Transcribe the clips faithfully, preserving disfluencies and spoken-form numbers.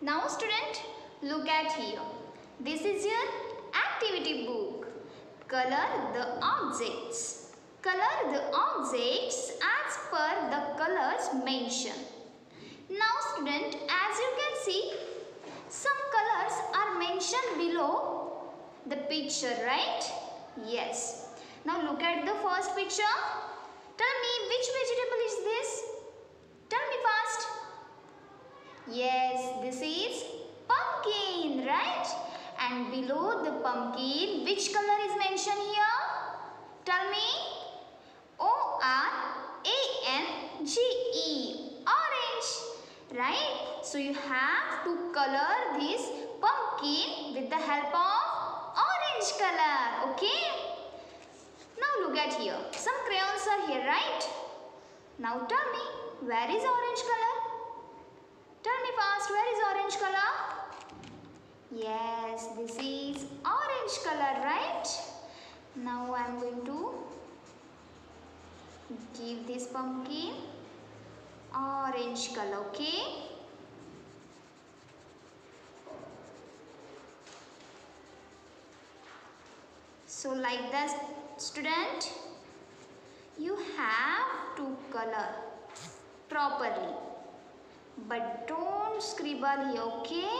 Now student, look at here. This is your activity book. Color the objects. Color the objects as per the colors mentioned. Now student, as you can see, some colors are mentioned below the picture, right? Yes. Now look at the first picture. Tell me, which vegetable is this? Tell me fast. Yes, this is pumpkin, right? And below the pumpkin, which color is mentioned here? Tell me. O R A N G E, orange, right? So you have to color this pumpkin with the help of orange color, okay? Now look at here. Some crayons are here, right? Now tell me, where is orange color? Tell me fast, where is orange color? Yes, this is orange color, right? Now I am going to give this pumpkin orange color, okay? So like that, student, you have to color properly, but don't scribble here, okay?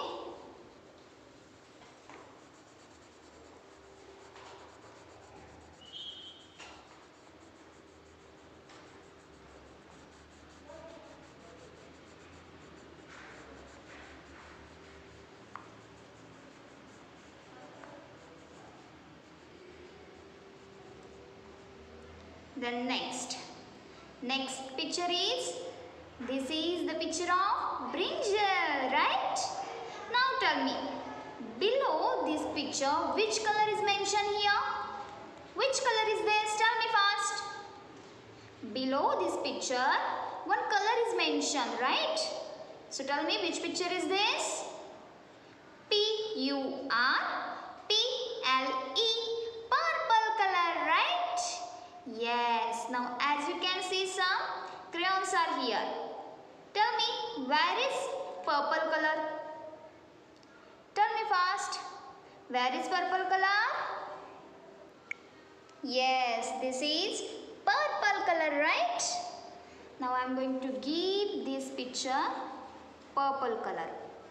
Then next, next picture is, this is the picture of brinjal, right? Now tell me, below this picture, which color is mentioned here? Which color is this? Tell me fast. Below this picture, one color is mentioned, right? So tell me, which picture is this? P U R P L E, purple color, right? Yes, now as you can see, some crayons are here. Tell me, where is purple color? Tell me fast, where is purple color? Yes, this is purple color, right? Now I am going to give this picture purple color.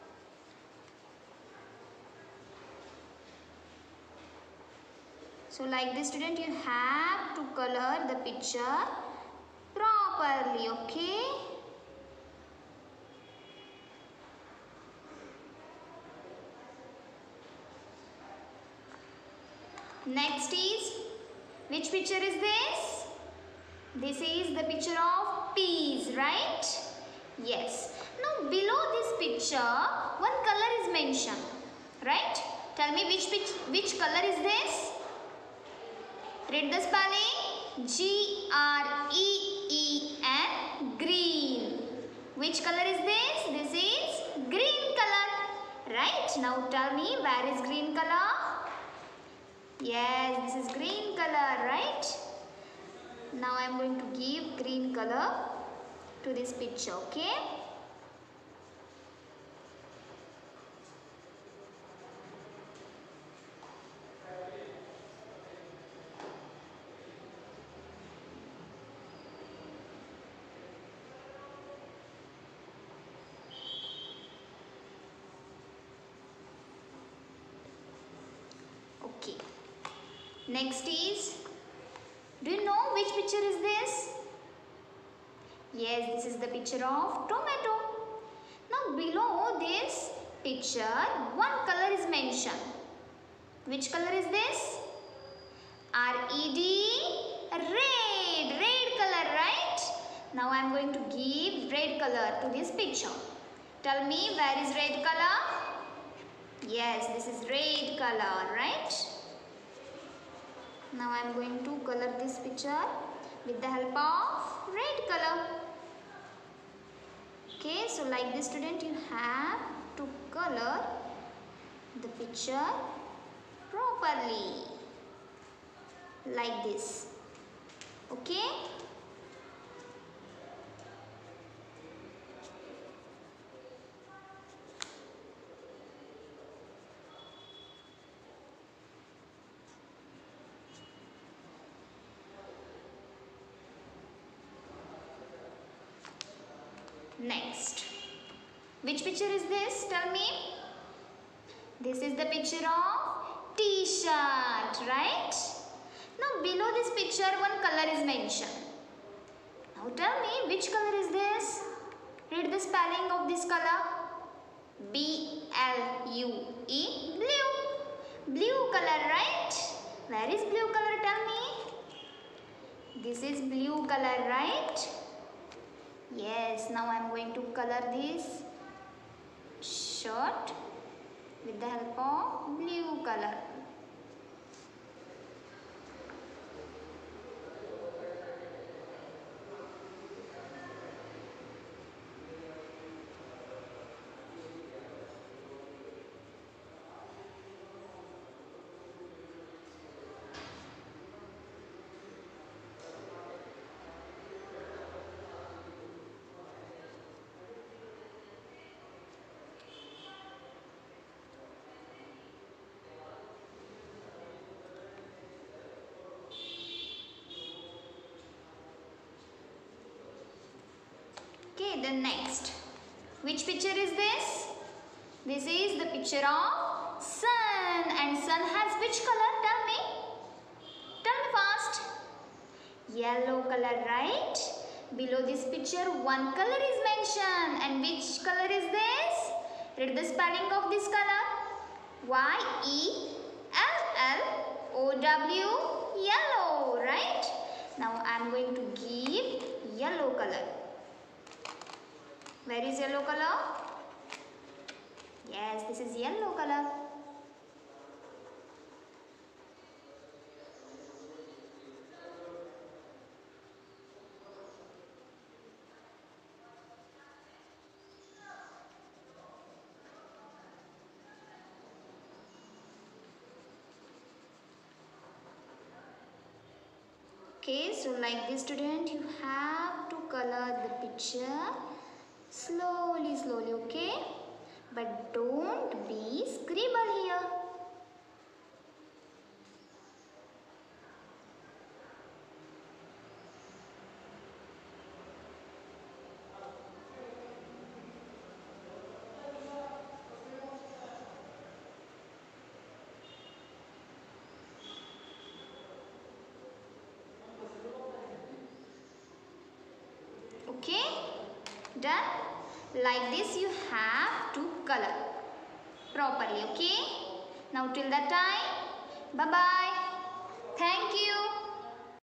So like this, student, you have to color the picture properly, okay? Next is, which picture is this? This is the picture of peas, right? Yes. Now below this picture, one color is mentioned, right? Tell me, which, which color is this? Read the spelling. G R E E N, green. Which color is this? This is green color, right? Now tell me, where is green color? Yes, this is green color, right? Now I am going to give green color to this picture, okay? Okay. Next is, do you know which picture is this? Yes, this is the picture of tomato. Now below this picture, one color is mentioned. Which color is this? R E D, red, red color, right? Now I am going to give red color to this picture. Tell me, where is red color? Yes, this is red color, right? Now I am going to color this picture with the help of red color. Okay, so like this, student, you have to color the picture properly, like this. Okay. Next, which picture is this? Tell me. This is the picture of T-shirt, right? Now below this picture one color is mentioned. Now tell me, which color is this? Read the spelling of this color. B L U E, blue. Blue color, right? Where is blue color? Tell me. This is blue color, right? Yes, now I am going to color this shirt with the help of blue color. Okay, then next. Which picture is this? This is the picture of sun. And sun has which color? Tell me. Tell me fast. Yellow color, right? Below this picture, one color is mentioned. And which color is this? Read the spelling of this color. Y E L L O W, yellow, right? Now I am going to give yellow color. Where is yellow color? Yes, this is yellow color. Okay, so like this, student, you have to color the picture slowly, slowly, okay? But don't be scribble here. Okay, done? Like this you have to color properly, okay? Now till that time, bye bye. Thank you.